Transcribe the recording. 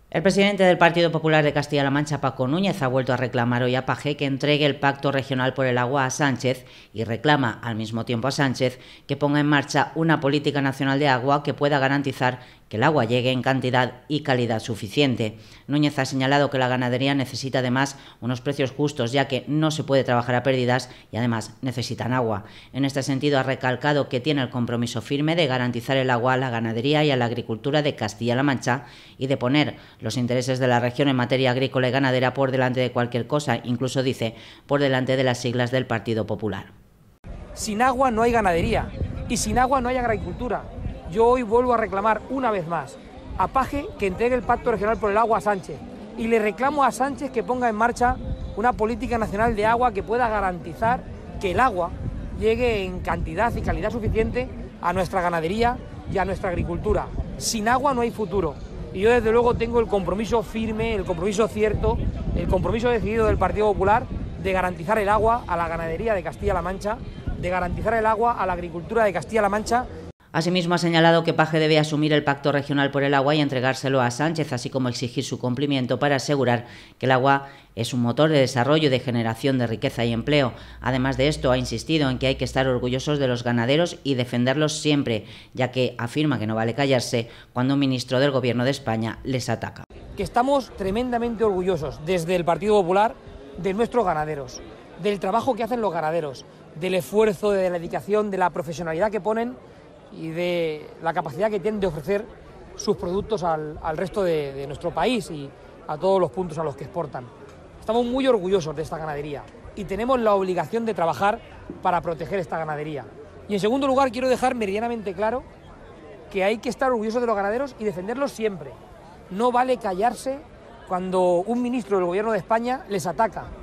El presidente del Partido Popular de Castilla-La Mancha, Paco Núñez, ha vuelto a reclamar hoy a Paje que entregue el Pacto Regional por el Agua a Sánchez y reclama al mismo tiempo a Sánchez que ponga en marcha una política nacional de agua que pueda garantizar que el agua llegue en cantidad y calidad suficiente. Núñez ha señalado que la ganadería necesita además unos precios justos, ya que no se puede trabajar a pérdidas y además necesitan agua. En este sentido ha recalcado que tiene el compromiso firme de garantizar el agua a la ganadería y a la agricultura de Castilla-La Mancha y de poner los intereses de la región en materia agrícola y ganadera por delante de cualquier cosa, incluso dice, por delante de las siglas del Partido Popular. Sin agua no hay ganadería y sin agua no hay agricultura. Yo hoy vuelvo a reclamar una vez más a Paje que entregue el Pacto Regional por el Agua a Sánchez y le reclamo a Sánchez que ponga en marcha una política nacional de agua que pueda garantizar que el agua llegue en cantidad y calidad suficiente a nuestra ganadería y a nuestra agricultura. Sin agua no hay futuro y yo desde luego tengo el compromiso firme, el compromiso cierto, el compromiso decidido del Partido Popular de garantizar el agua a la ganadería de Castilla-La Mancha, de garantizar el agua a la agricultura de Castilla-La Mancha. Asimismo, ha señalado que Paje debe asumir el Pacto Regional por el Agua y entregárselo a Sánchez, así como exigir su cumplimiento para asegurar que el agua es un motor de desarrollo y de generación de riqueza y empleo. Además de esto, ha insistido en que hay que estar orgullosos de los ganaderos y defenderlos siempre, ya que afirma que no vale callarse cuando un ministro del Gobierno de España les ataca. Que estamos tremendamente orgullosos desde el Partido Popular de nuestros ganaderos, del trabajo que hacen los ganaderos, del esfuerzo, de la dedicación, de la profesionalidad que ponen y de la capacidad que tienen de ofrecer sus productos al resto de nuestro país y a todos los puntos a los que exportan. Estamos muy orgullosos de esta ganadería y tenemos la obligación de trabajar para proteger esta ganadería. Y en segundo lugar quiero dejar meridianamente claro que hay que estar orgullosos de los ganaderos y defenderlos siempre. No vale callarse cuando un ministro del Gobierno de España les ataca.